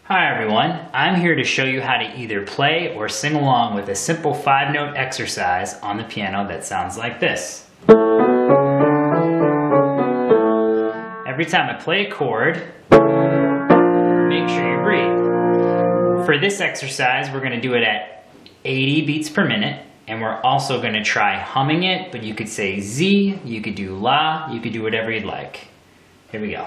Hi everyone, I'm here to show you how to either play or sing along with a simple 5-note exercise on the piano that sounds like this. Every time I play a chord, make sure you breathe. For this exercise, we're going to do it at 80 beats per minute, and we're also going to try humming it, but you could say Z, you could do La, you could do whatever you'd like. Here we go.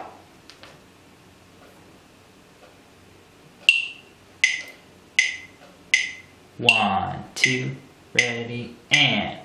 1, 2, ready, and